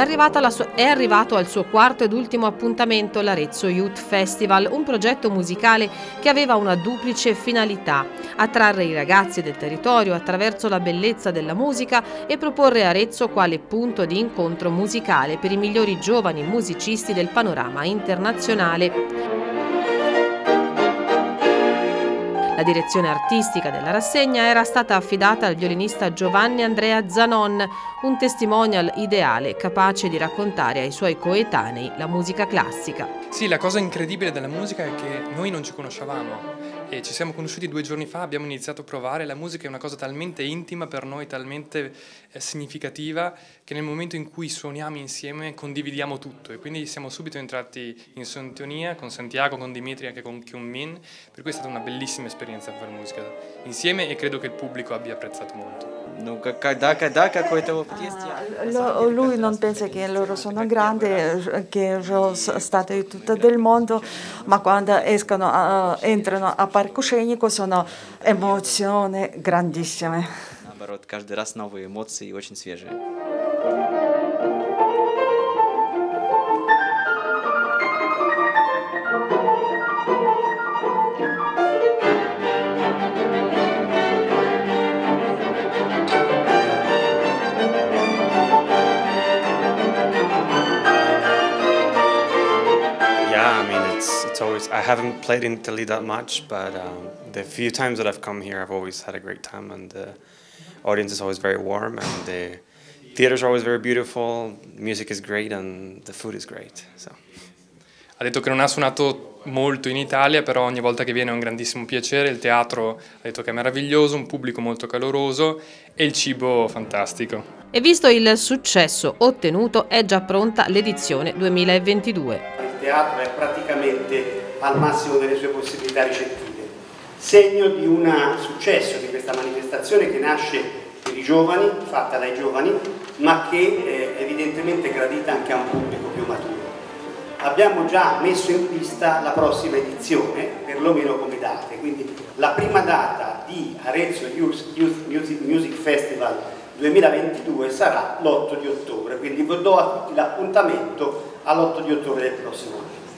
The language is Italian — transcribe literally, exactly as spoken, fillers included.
arrivata la sua, è arrivato al suo quarto ed ultimo appuntamento, l'Arezzo Youth Festival, un progetto musicale che aveva una duplice finalità: attrarre i ragazzi del territorio attraverso la bellezza della musica e proporre Arezzo quale punto di incontro musicale per i migliori giovani musicisti del panorama internazionale. La direzione artistica della rassegna era stata affidata al violinista Giovanni Andrea Zanon, un testimonial ideale capace di raccontare ai suoi coetanei la musica classica. Sì, la cosa incredibile della musica è che noi non ci conoscevamo e ci siamo conosciuti due giorni fa, abbiamo iniziato a provare. La musica è una cosa talmente intima per noi, talmente eh, significativa, che nel momento in cui suoniamo insieme condividiamo tutto, e quindi siamo subito entrati in sintonia con Santiago, con Dimitri e anche con Kyung Min, per cui è stata una bellissima esperienza fare musica insieme e credo che il pubblico abbia apprezzato molto. Lui non pensa che loro sono grandi, che sono stati tutto del mondo, ma quando escono, entrano a palcoscenico sono emozioni grandissime. Наоборот, каждый раз новые эмоции и очень свежие. Yeah, I mean, it's it's always. I haven't played in Italy that much, but um, the few times that I've come here, I've always had a great time, and the audience is always very warm, and the theaters are always very beautiful. Music is great, and the food is great. So. Ha detto che non ha suonato molto in Italia, però ogni volta che viene è un grandissimo piacere. Il teatro ha detto che è meraviglioso, un pubblico molto caloroso e il cibo fantastico. E visto il successo ottenuto, è già pronta l'edizione duemilaventidue. Il teatro è praticamente al massimo delle sue possibilità ricettive, segno di un successo di questa manifestazione che nasce per i giovani, fatta dai giovani, ma che è evidentemente gradita anche a un pubblico più maturo. Abbiamo già messo in pista la prossima edizione, perlomeno come date, quindi la prima data di Arezzo Youth Music Festival duemilaventidue sarà l'otto di ottobre, quindi vi do a tutti l'appuntamento all'otto di ottobre del prossimo anno.